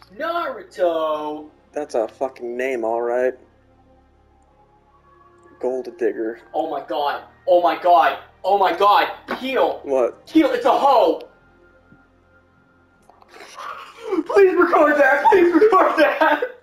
Naruto! That's a fucking name, alright. Gold digger. Oh my god. Oh my god. Oh my god. Heal. What? Heal. It's a hoe. Please record that. Please record that.